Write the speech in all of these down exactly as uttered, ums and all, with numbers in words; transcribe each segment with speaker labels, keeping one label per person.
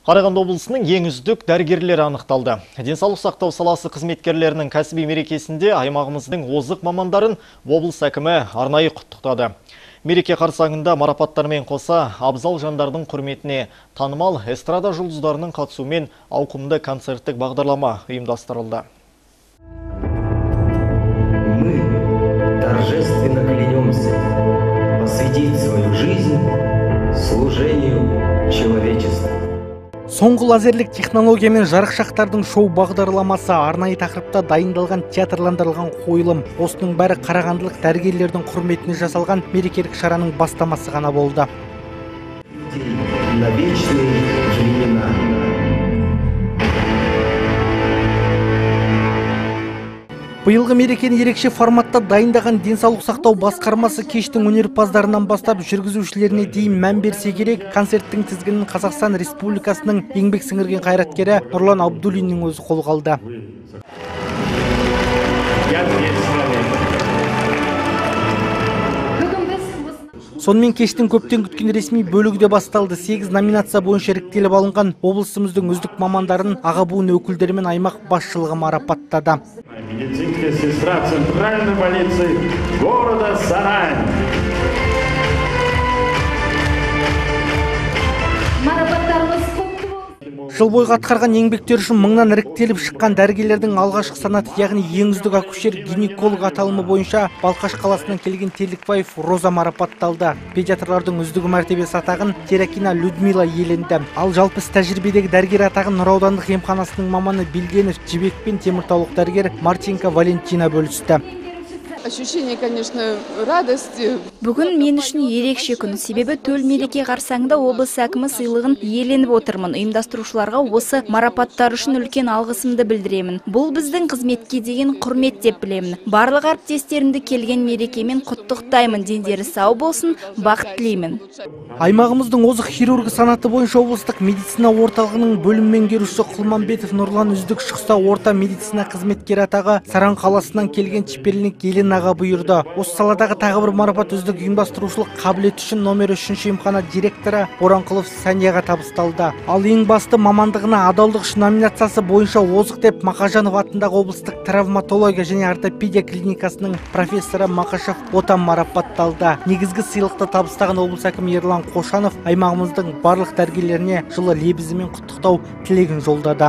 Speaker 1: Қарағанды облысының ең үздік дәрігерлері анықталды. Денсаулық сақтау саласы қызметкерлерінің кәсіби мерекесінде аймағымыздың озық мамандарын облыс әкімі арнайы құттықтады. Мереке қарсаңында марапаттармен қоса абзал жандардың құрметіне танымал эстрада жұлдыздарының қатысуымен ауқымды концерттік бағдарлама ұйымдастырылды.
Speaker 2: Мы торжественно клянемся посвятить свою жизнь служению человечеству.
Speaker 3: Соңғы лазерлік технологиямен жарықшақтардың шоу бағдарламасы, арнайы тақырыпта дайындалған театрландырылған қойылым. Осының бәрі қарағандылық дәрігерлердің құрметіне жасалған мерекелік шараның бастамасы ғана болды. Биылғы мерекені ерекше форматта дайындаған денсаулық сақтау басқармасы кештің өнерпаздарынан бастап жүргізушілеріне дейін мән берсе керек. Концерттің тізгінін Қазақстан Республикасының еңбек сіңірген қайраткері Нұрлан Абдуллиннің өзі қолға алды. Сонымен кештің көптен күткен ресми бөлігі де басталды. сегіз номинация бойынша іріктеліп алынған облысымыздың үздік мамандарын аға буын өкілдері мен аймақ басшылығы марапаттады.
Speaker 4: Медицинская сестра центральной больницы города Сарань.
Speaker 3: Жыл бойғы атқарған еңбектер үшін мыңнан іріктеліп шыққан дәрігерлердің алғашқы санаты, яғни ең үздік акушер гинеколог аталымы бойынша Балқаш қаласынан келген Телікбаев Роза марапатталды. Педиатрлардың үздігі мәртебесі атағын Теракина Людмила иеленді. Ал жалпы іс тәжірибедегі дәрігер атағын Нұра аудандық емханасының маманы Белгенов Жібек пен теміртаулық дәрігер Марченко Валентина бөлісті.
Speaker 5: Ощущение, конечно, радости.
Speaker 6: Бүгін мен үшін ерекше күн. Себебі төл мереке қарсаңында облыс әкімі сыйлығын иеленіп отырмын. Ұйымдастырушыларға осы марапаттар үшін үлкен алғысымды білдіремін. Бұл біздің қызметке деген құрмет деп білемін. Барлық әріптестерімді келген мерекемен құттықтаймын. Дендері сау болсын, бақыт тілеймін.
Speaker 3: Аймағымыздың озық хирургы санаты бойынша облыстық медицина орталығының бөлім меңгерушісі Құлманбетов Нұрлан үздік шықса орта медицина қызметкері атағы Саран қаласынан келген Чепелник Еленаға бұйырды. Осы саладағы тағы бір марапат үздік ұйымдастырушылық қабілет үшін номер үшінші емхана директоры Боранқұлов Санияға табысталды. Ал ең басты мамандығына адалдық үшін номинациясы бойынша озық деп Мақажанов атындағы облыстық травматология және ортопедия клиникасының профессоры Мақашев Отан марапатталды. Негізгі сыйлықты табыстаған облыс әкімі Ерлан Қошанов аймағымыздың барлық дәрігерлеріне жылы лебізімен құттықтау тілегін жолдады.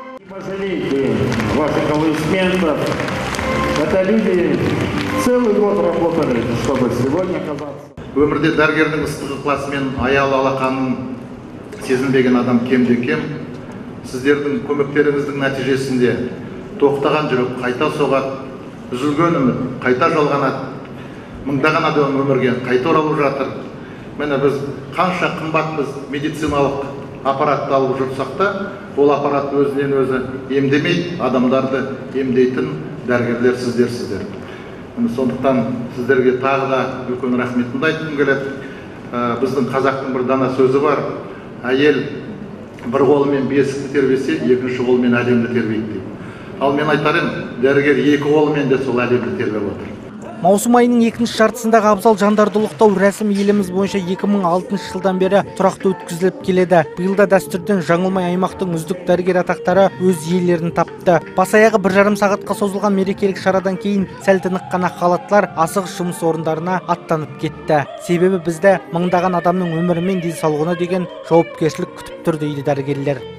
Speaker 4: Это люди целый год работали, чтобы сегодня оказаться.
Speaker 7: Өмірде дәрігердің ыстық ықыласымен аялы алақанын сезінбеген адам кемде кем. Сіздердің көмектеріңіздің нәтижесінде тоқтаған жүрек қайта соғады, үзілген үміт қайта жалғанады, мыңдаған адам өмірге қайта оралып жатыр. Міне біз қанша қымбат біз медициналық аппаратты алып жүрсақ та, ол аппарат өзінен өзі емдемейді, адамдарды емдейтін дәрігерлер сіздер-сіздер. Сондықтан сіздерге тағы да үлкен рахметімді айтқым келеді. Біздің қазақтың бір дана сөзі бар: әйел бір қолымен бесікті тербесе, екінші қолымен әлемді тербейді дейді. Ал мен айтарым, дәрігер екі қолымен де сол әлемді тербеп отыр.
Speaker 3: Маусым айының екінші жартысындағы абзал жандарды ұлықтау рәсімі еліміз бойынша екі мың алтыншы жылдан бері тұрақты өткізіліп келеді. Биылда дәстүрден жаңылмай аймақтың үздік дәрігер атақтары өз иелерін тапты. Бас аяғы бір жарым сағатқа созылған мерекелік шарадан кейін сәл тыныққан халаттылар асығыс жұмыс орындарына аттанып кетті. Себебі бізді мыңдаған адамның өмірі мен денсаулығына деген жауапкершілік күтіп тұр дейді дәрігерлер.